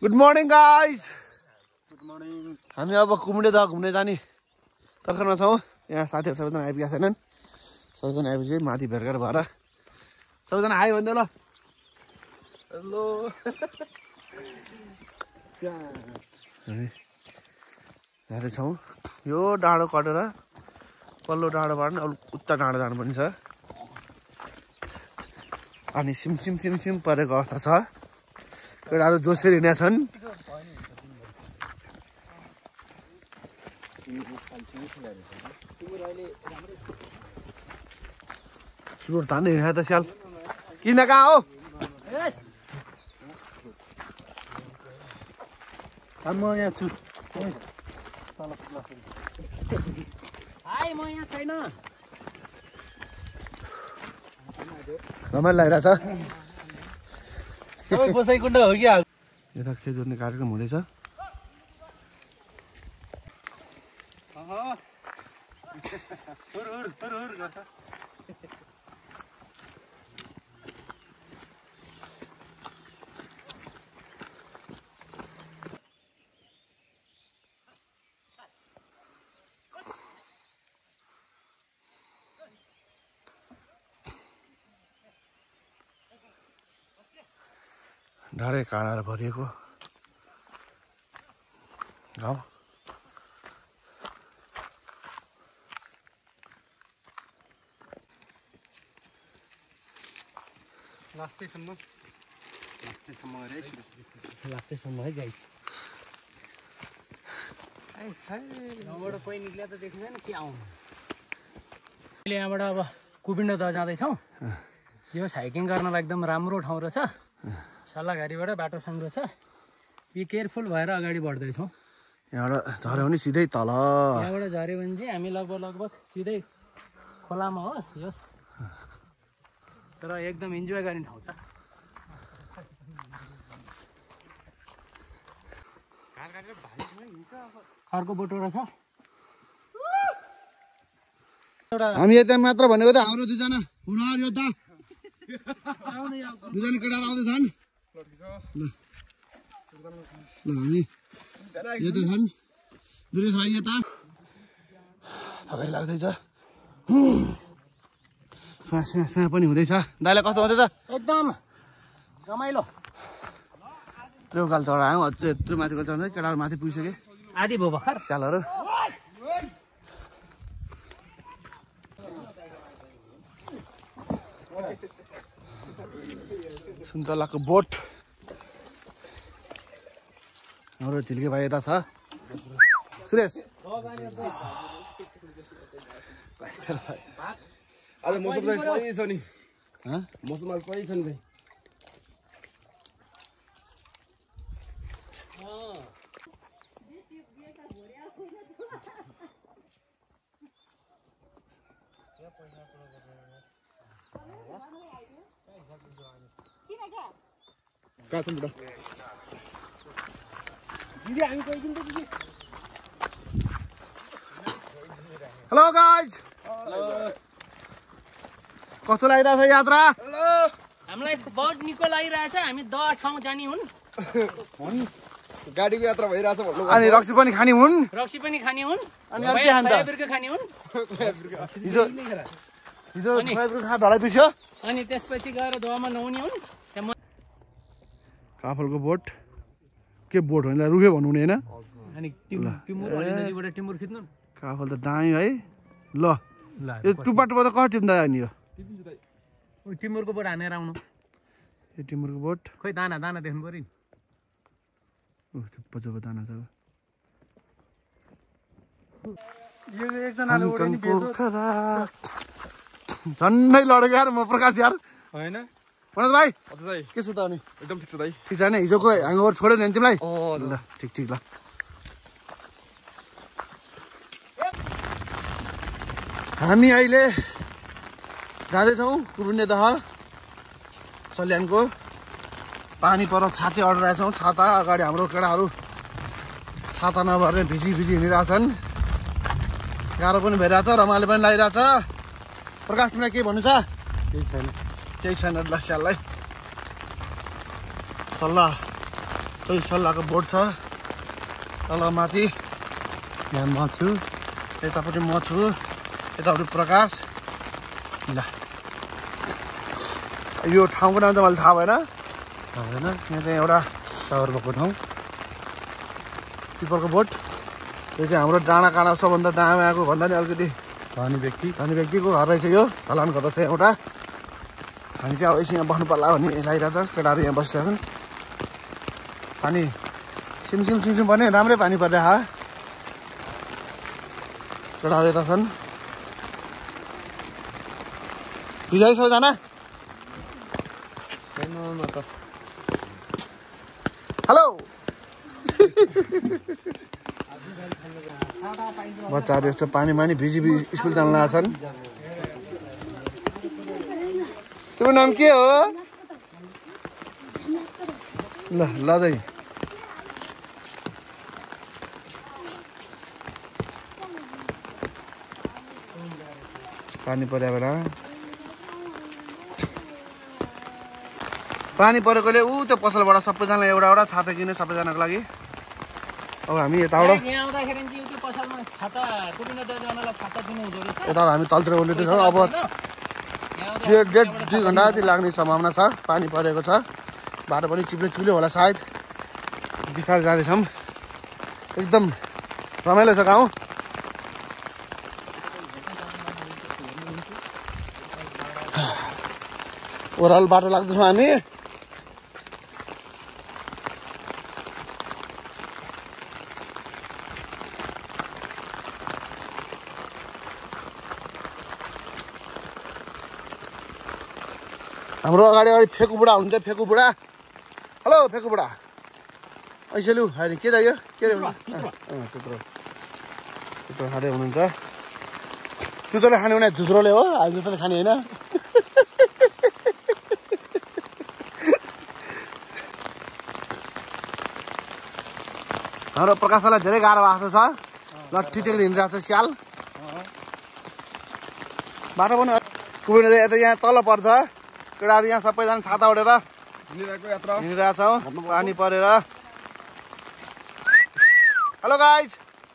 Good morning guys. Good morning. हामी अब कुमुडेदह घुम्ने जाने तर्खरमा छौँ। यहाँ साथीहरू सबैजना आइपुगेका छैनन्। सबैजना आइपुग्यो माथि भेटघाट भएर। सबैजना आयो भन्दै ल। हेलो। हामी जाँदैछौँ। यो डाँडो कटेर पल्लो डाँडोबाट अब उता डाँडो जानुपर्ने छ। अनि सिम सिम सिम सिम परेको अवस्था छ। केटाहरू जोसेर हिँडेका छन्। सुरु तान्दै हिँडेको त स्याल किन कहाँ हो? म यहाँ छु। रमाइलो लागिरहेछ। सबै बसाइकुण्ड हो कि यता खेत जोत्ने कार्यक्रम हुँदैछ। ढाडै काँडाले भरिएको गाउँ। लास्टैसम्म है गाइस। यहाँबाट कोही निक्लिया त देखिँदैन के आउनु। अहिले यहाँबाट अब कुबिन्डदह जाँदैछौँ। यो हाइकिङ गर्नलाई एकदम राम्रो ठाउँ रहेछ। सल्लाघारीबाट बाटो साङ्गो छ। बी केयरफुल भएर अगाडि बढ्दैछौँ। यहाँबाट झऱ्यो भने सिधै तल। यहाँबाट झऱ्यो भने चाहिँ हामी लगभग सिधै खोलामा हो यस। तर एकदम इन्जोय गर्ने ठाउँ छ। खरको बोटो रहेछ। हामी यता मात्र भनेको त हाम्रो दुईजना हुनर योद्धा दुईजना केटाहरू आउँदैछन्। ल हामी यता छन् दुरेश भाइ यता थकाइ लाग्दैछ। साँ पनि हुँदैछ। दाइलाई कस्तो हुँदैछ? एकदम रमाइलो। यत्रो उकालो चढायौँ। अझै यत्रो माथि उकालो चढ्दै केटाहरू माथि पुगिसके। आधी भयो भर्खर स्यालहरू। सुन्तलाको बोट। हाम्रो झिल्के भाइ यता छ। सुरेश आज मौसम चाहिँ सही छ नि। मौसम आज सही छ नि भाइ। कहाँ छन् बुढा? Hello guys. कस्तो लागिरहेछ यात्रा? हामीलाई बहुत निको लागिरहेछ। हामी 10 ठाउँ जाने हुन्। गाडीको यात्रा भइरहेछ भन्नु। अनि रक्सी पनि खाने हुन्। रक्सी पनि खाने हुन्। अनि के खान्छ? सोयाबिनको खाने हुन्। हिजो सोयाबिनको खा ढलाइ पिर्स्यो। अनि त्यसपछि गएर धुवामा नुहाउने हुन्। काफलको बोट के बोट हो रुखे भन्नु हुने होइन। अनि टिमुर नदीबाट टिमुर खिच्नु। काफल त दामी है। ल यो टुप्पा टुप्पा त कसरी टिप्दा नि यो? टिमुरको बोट हानेर आउनु। यो टिमुरको बोट खोइ दाना देख्नु पर्यो नि। चुप्पो चुप्पो दाना छ। झन्डै लडेको यार म प्रकाश यार होइन मनोज भाइ। हजुर दाइ के छ त अनि? एकदम ठिक छ दाइ। ठिक छ नि? हिजोको ह्याङओभर छोड्यो नि तिमीलाई? ल ठिक ठिक ल। हामी अहिले जाँदैछौँ कुबिन्डदह सल्यानको। पानी पर छाते अडिरहेछौँ। छाता अगाडि हाम्रो केटाहरू छाता नभएर भिजी हिँडिरहेछन्। गाह्रो पनि भइरहेछ। रमाइलो पनि लागिरहेछ। प्रकाश तिमीलाई के भन्नु छ? केही छैन ल स्याललाई। सल्लाह कोही सल्लाहको बोट छ तल माथि यहाँ म छु यतापट्टि म छु यतापट्टि प्रकाश ल यो ठाउँको नाम चाहिँ मैले थाहा भएन होइन यहाँ चाहिँ एउटा टावर भएको ठाउँ पिपलको बोट यो चाहिँ हाम्रो डाँडा काँडा सबभन्दा दामाको भन्दा नि अलिकति धनी व्यक्तिको घर रहेछ यो ढलान घर रहेछ एउटा हामी चाहिँ अब एकछिन यहाँ बस्नु पर्ला भन्ने लागिरहेछ केटाहरू यहाँ बसिरहेको छन् पानी सिमसिम पनि राम्रै पानी परिरहेको केटाहरू यता छन् भिजाइ सबैजना हेलो बच्चाहरू यस्तो पानी भिजी स्कुल जान लागेका छन् तिम्रो नाम के हो ल लजै पानी पर्यो बेला पानी परेकोले त्यो पसलबाट सबैजनालाई एउटा छाता किन्यो सबैजनाको लागि अब हामी यताबाट हामी तलतिर उल्लिँदैछौँ अब 1.5-2 घन्टा जति लाग्ने सम्भावना छ पानी परेको छ बाटो पनि चिप्ले होला सायद बिस्तारै जाँदैछौँ एकदम रमाइलो छ गाउँ ओह्रालो बाटो लाग्दैछौँ हामी हाम्रो अगाडि फेकु बुढा हुनुहुन्छ फेकु बुढा हेलो फेकु बुढा ऐसेलु होइन के चाहियो के त्यत्रो खाँदै हुनुहुन्छ चुतोले खाने भने झुत्रोले हो हामी जुत्रोले खाने होइन हाम्रो प्रकाशलाई धेरै गाह्रो भएको छ लट्ठी टेक्दै हिँडिरहेको छ स्याल बाटो पनि कुबिने यता यहाँ तल पर्छ केटाहरू यहाँ सबैजना छाता ओढेर हिँडिरहेको छौँ पानी परेर हेलो गाइज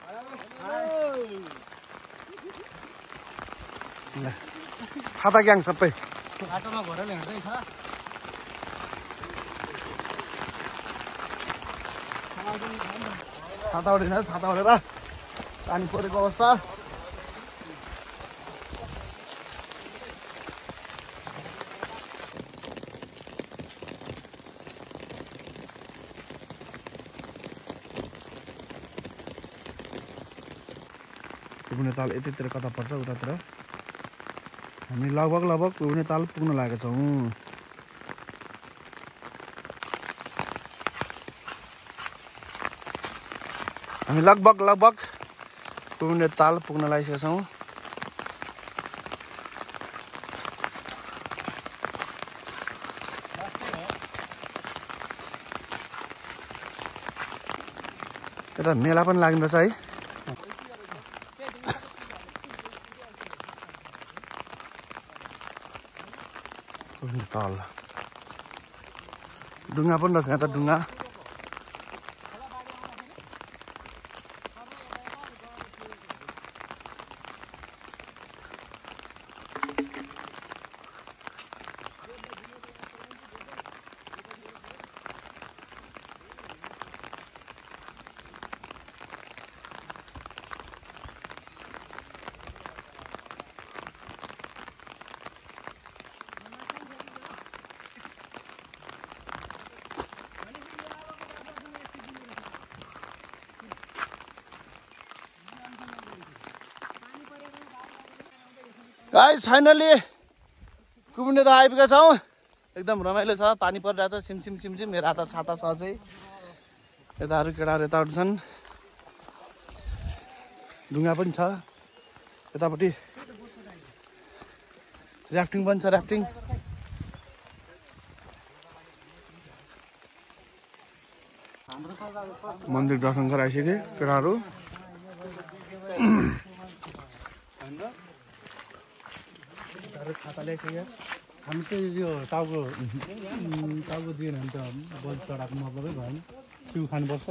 छाता ग्याङ सबै बाटोमा घोडाले हिँड्दैछ छाता ओढेर पानी परेको अवस्था पुग्ने ताल यतैतिर कता पर्छ उतातिर हामी लगभग पुग्ने ताल पुग्न लागेका छौँ हामी लगभग पुग्ने ताल पुग्न लागिसकेका छौँ यता मेला पनि लाग्नुपर्छ है तल ढुङ्गा पनि रहेछ यहाँ त ढुङ्गा गाइस फाइनली कुबिने त आइपुगेका छौँ एकदम रमाइलो छ पानी परिरहेको छ सिमसिम मेरो हात छाता छ चाहिँ यताहरू केटाहरू यताहरू छन् ढुङ्गा पनि छ यतापट्टि ऱ्याफ्टिङ पनि छ ऱ्याफ्टिङ मन्दिर दर्शन गराइसके केटाहरू खाता ल्याएको हामी चाहिँ यो टाउको दिएन भने त बल चढाएको मतलबै भएन त्यो खानुपर्छ।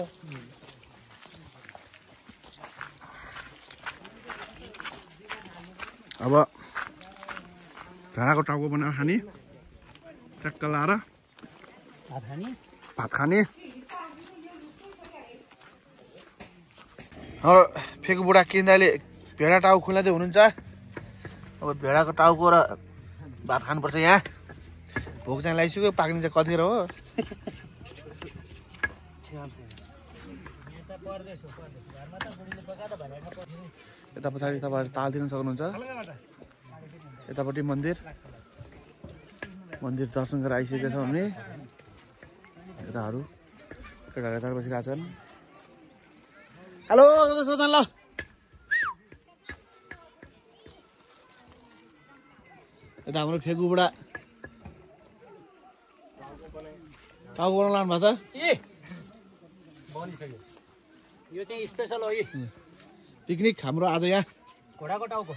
अब भेडाको टाउको बनाएर खाने, ट्याक्क लाएर भात खाने। हाम्रो फेकु बुढा किन्दाले भेडा टाउको खुलाउँदै हुनुहुन्छ। अब भेडाको टाउको र भात खानुपर्छ। यहाँ भोक चाहिँ लगाइसक्यो, पाक्ने चाहिँ कतिखेर हो। यता पछाडि तपाईँहरू ताल दिन सक्नुहुन्छ। यतापट्टि मन्दिर दर्शन गरेर आइसकेका छौँ भने यताहरू केटाहरू यता बसिरहेका छन्। हेलो सोधन ल यता हाम्रो फेकु बुढा टाउको बनाउनु लानु भएको छ। यो चाहिँ स्पेसल हो। पिकनिक हाम्रो आज यहाँ घोडाको टाउको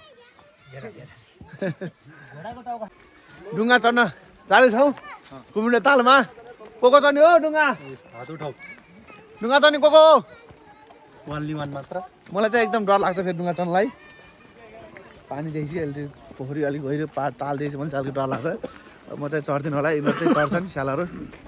डुङ्गा चढ्न जाँदैछौँ कुमिने तालमा। को चढ्ने हो डुङ्गा? डुङ्गा चढ्ने को मात्र। मलाई चाहिँ एकदम डर लाग्छ फेरि डुङ्गा चढ्नलाई। पानी देखि अहिले पोखरी अलिक गहिरो ताल देखि मलाई चाहिँ अलिक डर लाग्छ। म चाहिँ चढ्दिनँ होला, यिनीहरू चाहिँ चढ्छन् स्यालहरू।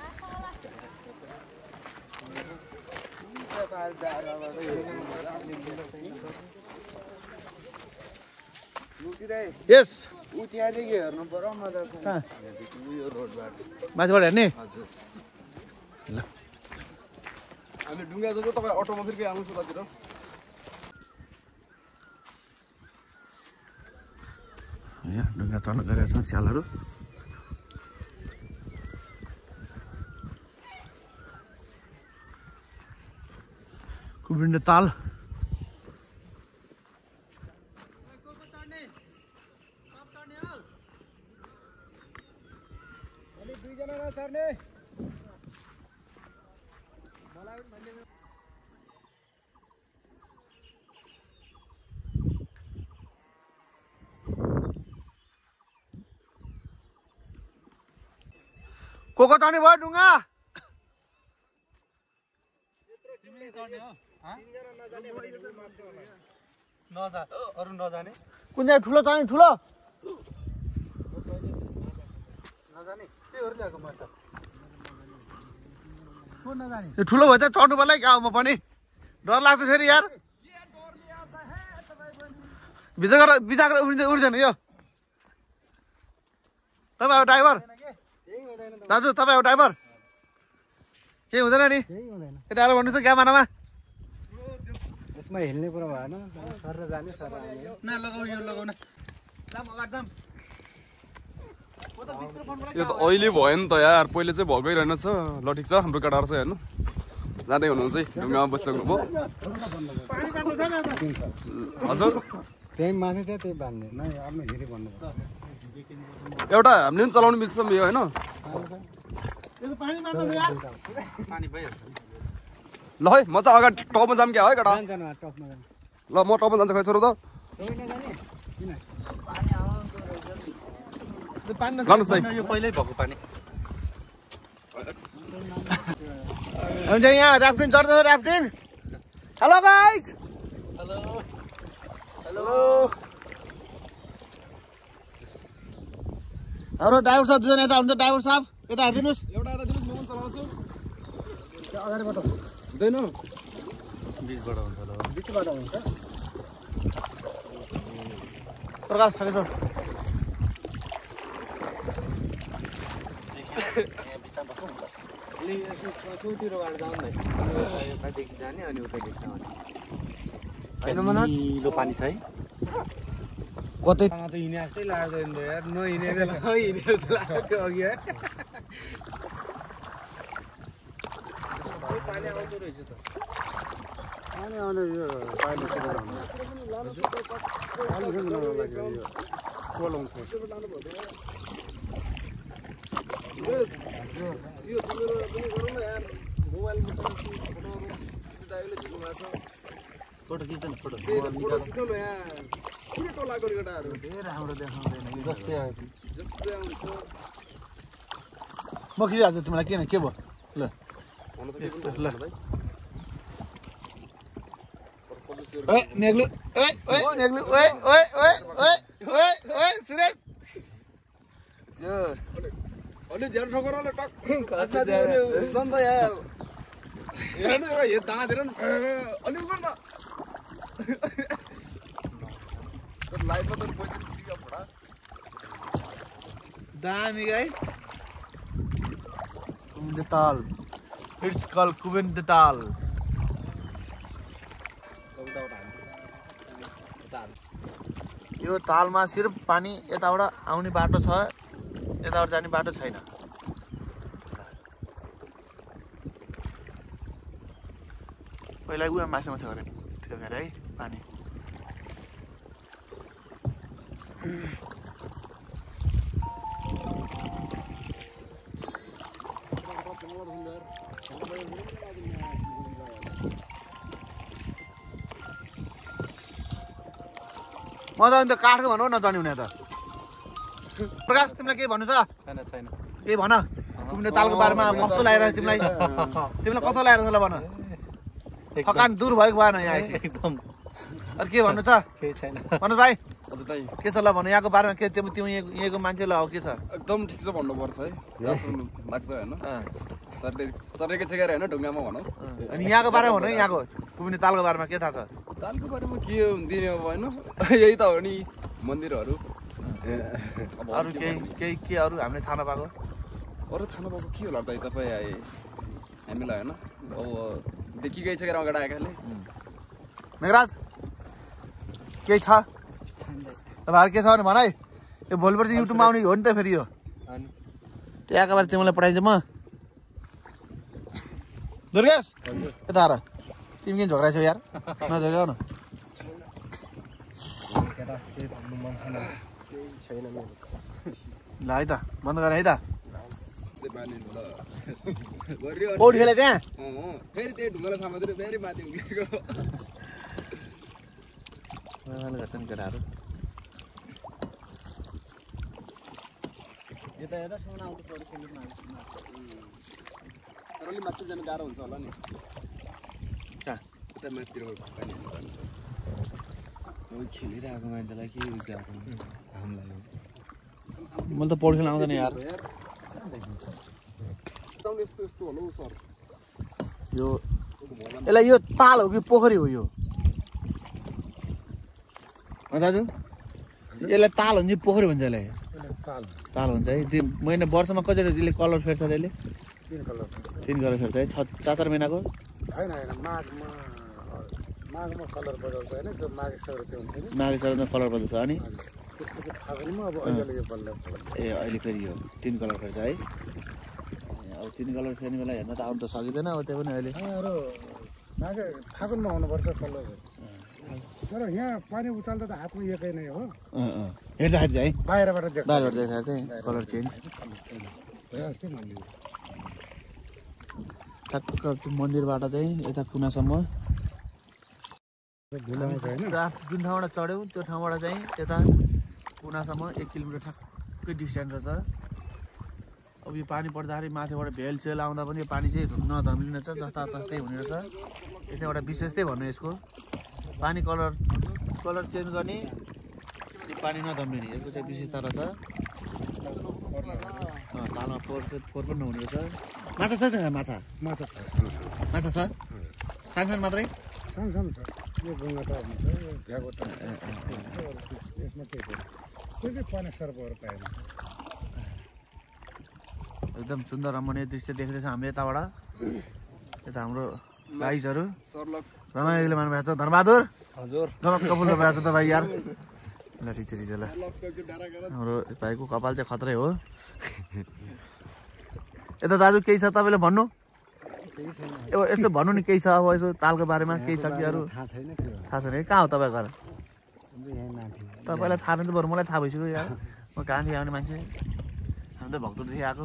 यस माथिबाट हेर्ने ल। हामी ढुङ्गा जस्तो तपाईँ अटोमा फेरि आउनु सोधातिर। यहाँ ढुङ्गा चढ्न गएका छन् स्यालहरू। कुबिन्डे ताल को चढ्ने भयो डुङ्गा? कुन चाहिँ ठुलो चढ्ने? ठुलो ठुलो भयो चाहिँ चढ्नु पर्ला क्या? म पनि डर लाग्छ फेरि यार। भित्र गएर बिचाएर उठ्दैन यो। तपाईँ हो ड्राइभर? दाजु तपाईँ हो ड्राइभर? केही हुँदैन नि? यता आएर भन्नु त क्यामेरामा। यसमा हिँड्ने कुरा भएन। सर जाने सर यो त अहिले भयो नि त यार, पहिले चाहिँ भएकै रहेनछ। ल ठिक छ, हाम्रो केटाहरू चाहिँ हेर्नु जाँदै हुनुहुन्छ है, ढुङ्गामा बसिसक्नु भयो। हजुर त्यही माथि थियो, त्यही बाँध्ने न आफ्नो हेरी भन्नु। एउटा हामीले पनि चलाउनु मिल्छ यो होइन। ल है म चाहिँ अगाडि टपमा जाम क्या है केटा। ल म टपमा जान्छ खै छोरो त। लानुहोस् न यो पहिल्यै भएको पानी। हुन्छ यहाँ राफ्टिङ चढ्दैछ। राफ्टिङ। Hello guys. हेलो हाम्रो ड्राइभर साहब दुईजना यता हुन्छ। ड्राइभर साहब यता हेरिदिनुहोस्। एउटा आएर दिनुहोस्, म पनि चलाउँछु। अगाडिबाट हुँदैन, बिचबाट हुन्छ ल। बिचबाट हुन्छ। प्रकाश सकेछ। छेउतिरबाट जाउँ न। यतादेखि जाने अनि उतादेखि आउने होइन मनोज? निलो पानी छ है कतै। त हिँडे जस्तै लाग्दैन यार। नहिँडेर हिँडे जस्तो लाग्थ्यो अघि है। पानी आउँदो रहेछ त। पानी आउने यो पानी कोलाउँछ। फोटो खिच्छ नि, फोटो राम्रो देखाउँदैन जस्तै आयो। म खिचिहाल्छु तिमीलाई। किन के भयो? ल ओए मेग्लु ओए ओए मेग्लु ओए ओए ओए ओए ओए ओए सुरेश अलि झ्याउ ठोकेर ल टक खच्चा दियो भने हुन्छ नि त यार हेर न यो दाँत हेर न अलि उगर न लाइफमा त पैसा दिएको बडा दामी गाई कुबिन्द ताल इट्स कल कुबिन्द ताल यो तालमा सिर्फ पानी यताबाट आउने बाटो छ यताबाट जाने बाटो छैन पहिला उहाँ मासुमा थियो अरे थियो अरे है पानी म त अन्त काठको भनौ न जाने हुने त प्रकाश तिमीलाई केही भन्नु छ छैन केही भन कुबिन्द तालको बारेमा कस्तो लागेर तिमीलाई कस्तो लागेर छ ल भन थकान दूर भएको भएन यहाँ आएपछि एकदम अरू के भन्नु छ केही छैन भन्नु भाइ हजुर दाइ के छ ल भन्नु यहाँको बारेमा के तिमी यहाँको मान्छे ल के छ एकदम ठिक छ भन्नुपर्छ है जहाँसम्म लाग्छ होइन सर्टेको छ गरे होइन ढुङ्गामा भनौँ अनि यहाँको बारेमा भन्नु यहाँको कुबिन्द तालको बारेमा के थाहा छ तालको बारेमा के दिने अब होइन यही त हो नि मन्दिरहरू अरू केही के अरू हामीले थाहा नपाएको अरू थाहा नपाएको के होला त तपाईँ हामीलाई होइन अब देखि गइसकेर अगाडि आएकाले मेघराज केही छ तपाईँहरू के छ भने भन है यो भोलिपर्छ युट्युबमा आउने हो नि त फेरि यो त्यहाँको बारे तिमीलाई पठाइदिन्छु म दुर्गेश यता आएर तिमी किन झगडा छौ यार नझगाउ न ल है त बन्द गर है त पौडी खेले त्यहाँ फेरि त्यही ढुङ्गालाई समातेर फेरि माथि उक्लेको गर्छन् केटाहरू तर अलि माथि जानु गाह्रो हुन्छ होला नि कहाँ उता माथितिर खेलिरहेको मान्छेलाई के गाह्रो हामीलाई मैले त पौडी खेल्न आउँदैन यार यस्तो यस्तो होला सर यो यसलाई यो ताल हो कि पोखरी हो यो दाजु यसलाई ताल हुन्छ कि पोखरी भन्छ यसलाई ताल हुन्छ है त्यो महिना वर्षमा कति यसले कलर फेर्छ यसले 3 कलर फेर्छ है 4 महिनाको माघमा कलर बदल्छ होइन त्यो माघे सङ्क्रान्ति हुन्छ नि माघे सङ्क्रान्तिमा कलर बदल्छ अनि त्यसपछि फागुनमा अब अहिले यो बल्ल ए अहिले फेरि यो 3 कलर फेर्छ है अब 3 कलर फेर्ने बेला हेर्न त आउनु त सकिँदैन अब त्यो पनि अहिले माघे फागुनमा हुनुपर्छ कलर तर यहाँ पानी उचाल्दा त हातमा एकै नै हो हेर्दाखेरि चाहिँ बाहिरबाट बाहिरबाट देखाएर चाहिँ कलर चेन्ज जस्तै भनिदिन्छ ठ्याक्क त्यो मन्दिरबाट चाहिँ यता कुनासम्म जुन ठाउँबाट चढ्यौँ त्यो ठाउँबाट चाहिँ यता कुनासम्म 1 किलोमिटर ठ्याक्कै डिस्टेन्स रहेछ अब यो पानी पर्दाखेरि माथिबाट भेलसेल आउँदा पनि यो पानी चाहिँ नधमिलिनेछ जताततै हुने रहेछ यो चाहिँ एउटा विशेषतै भन्नु यसको पानी कलर चेन्ज गर्ने यो पानी नधमिलिने यसको चाहिँ विशेषता रहेछ तालमा फोहोर पनि नहुने रहेछ माछा छ माछा माछा छ माछा छ सानो मात्रै सानो छ यो गङ्गा त हुन्छ यो भ्यागो त यसमा त्यही पानी सर्पहरू पाइन्छ एकदम सुन्दर रमणीय दृश्य देख्दैछ हामीले यताबाट यता हाम्रो गाइजहरू रमाइलो मान्नुभएको छ धनबहादुर हजुर गमक्क फुल भएको छ तपाईँ यार ल ठिक छ ल हाम्रो भाइको कपाल चाहिँ खत्रै हो यता दाजु केही छ तपाईँले भन्नु यसो भन्नु नि केही छ अब यसो तालको बारेमा केही छ कि अरू थाहा छैन है कहाँ हो तपाईँको घर तपाईँलाई थाहा नै त बरु मलाई थाहा भइसक्यो यार म कहाँदेखि आउने मान्छे हामी त भक्तदेखि आएको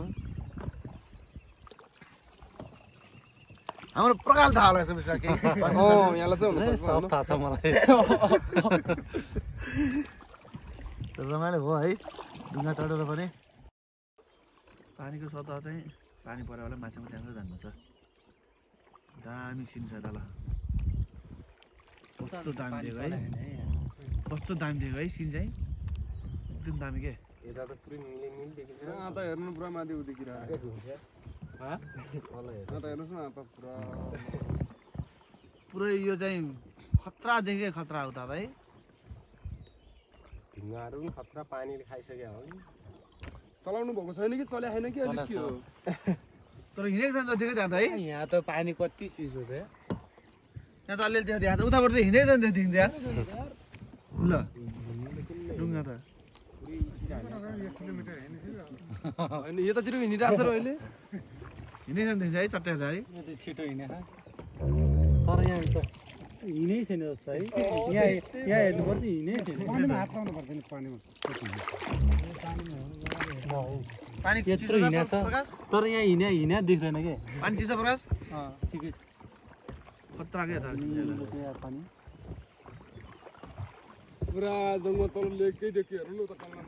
हाम्रो प्रकार थाहा होला यसो विषय केही यहाँलाई चाहिँ हुन सक्छ थाहा छ मलाई रमाइलो भयो है ढुङ्गा चढेर पनि पानीको सतह चाहिँ पानी पऱ्यो होला माथिमा त्यहाँबाट जानुपर्छ दामी सिन छ त ल कस्तो दामी दिएको है कस्तो दामी दिएको है सिन चाहिँ एकदम दामी के यता त पुरै मिल देखिन्छ त हेर्नु पुरा माथि उ देखिरहेको त हेर्नुहोस् न त पुरै यो चाहिँ खतरा देखे खतरा हो दादा है ढुङ्गाहरू पनि खतरा पानीले खाइसक्यो हो चलाउनु भएको छैन कि चल्या छैन कि अलिक के हो तर हिँडेको छ देखेको त्यहाँ त है यहाँ त पानी कति चिज हो त यहाँ त अलिअलि त्यहाँ उताबाट चाहिँ हिँडेको छ नि देखिन्छ यार ल डुङ्गा त होइन यतातिर हिँडिरहेको छ र अहिले हिँडेको छ नि देखिन्छ है चट्टा हेर्दाखेरि यो त छिटो हिँडे तर यहाँ त हिँडै छैन जस्तो है यहाँ हेर्नुपर्छ हिँडै छैन पानीमा हात लाउनुपर्छ नि पानीमा पानी यत्रो हिँडेको छ प्रकाश तर यहाँ हिँड्या देख्दैन के पानी चिसो प्रकाश ठिकै छ खतरा के त पानी पुरा जङ्गल तल लेकै देखियो हेर्नु न त कल्ला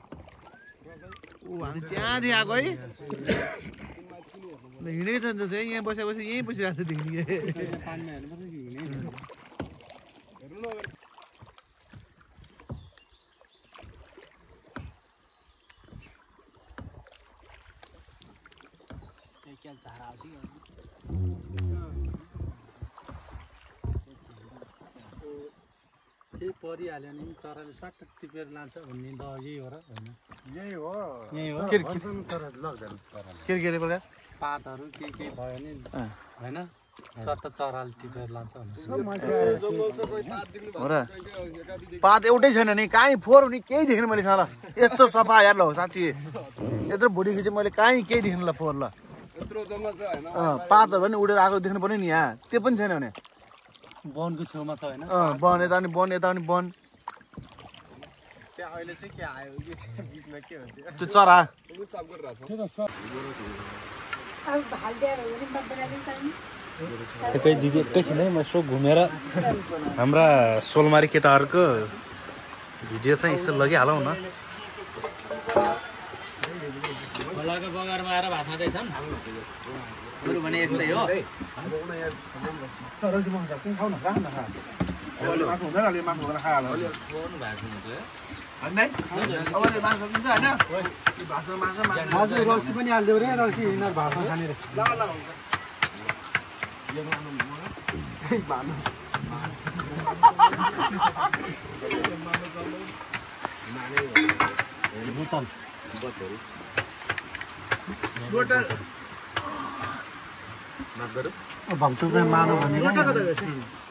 ऊ हामी त्यहाँदेखि आएको है हिँडेको छ नि जस्तो यहाँ बसे यहीँ बसिरहेको छ देखिने के पानीमा हेर्नुपर्छ कि हिँडै हेर्नु न केही परिहाल्यो भने चराले स्वाट टिपेर लान्छ भन्ने त यही हो र होइन यही हो यही हो तर लग्दैन चराले के अरे प्रकाश पातहरू के भयो भने होइन स्वाट चराले टिपेर लान्छ हो र पात एउटै छैन नि कहीँ फोहोर हुने केही देखेन मैले साला यस्तो सफा यार ल साँच्ची यत्रो भुँडी खिचेँ मैले कहीँ केही देखेन ल फोहोर ल यत्रो जङ्गल छ होइन पातहरू पनि उडेर आएको देख्नु पर्यो नि यहाँ त्यो पनि छैन भने वनको छेउमा छ होइन वन यता पनि वन यता पनि वन त्यहाँ अहिले चाहिँ के आयो यो बिचमा के हुन्छ त्यो चरा साफ गरिरहेको छ एकै दिदी एकैछिन है म यसो घुमेर हाम्रा सोलमारी केटाहरूको भिडियो चाहिँ यसो लगिहालौँ न खोलाको बगरमा आएर भात खाँदैछन् बरु भने यस्तै हो हजुर रक्सी पनि हालिदियो रे रक्सी यिनीहरू भातमा खाने रे भक्तको मानो भनेको